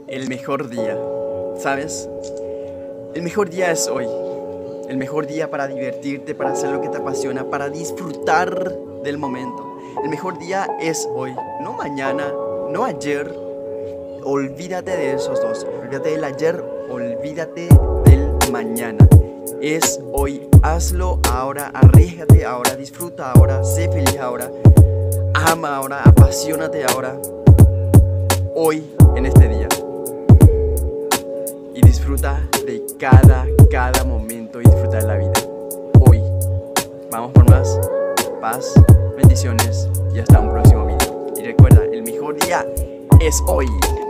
El mejor día, ¿sabes? El mejor día es hoy. El mejor día para divertirte, para hacer lo que te apasiona, para disfrutar del momento. El mejor día es hoy, no mañana, no ayer. Olvídate de esos dos. Olvídate del ayer, olvídate del mañana. Es hoy, hazlo ahora, arriésgate ahora, disfruta ahora, sé feliz ahora, ama ahora, apasionate ahora, hoy, en este día. Y disfruta de cada momento y disfruta de la vida. Hoy. Vamos por más. Paz, bendiciones y hasta un próximo video. Y recuerda, el mejor día es hoy.